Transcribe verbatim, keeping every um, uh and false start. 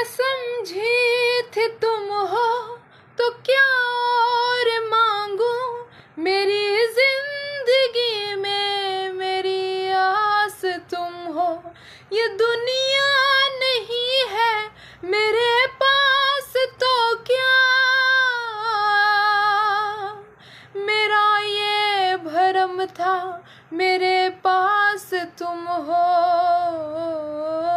समझी थी तुम हो तो क्या और मांगू, मेरी जिंदगी में मेरी आस तुम हो। ये दुनिया नहीं है मेरे पास तो क्या, मेरा ये भरम था मेरे पास तुम हो।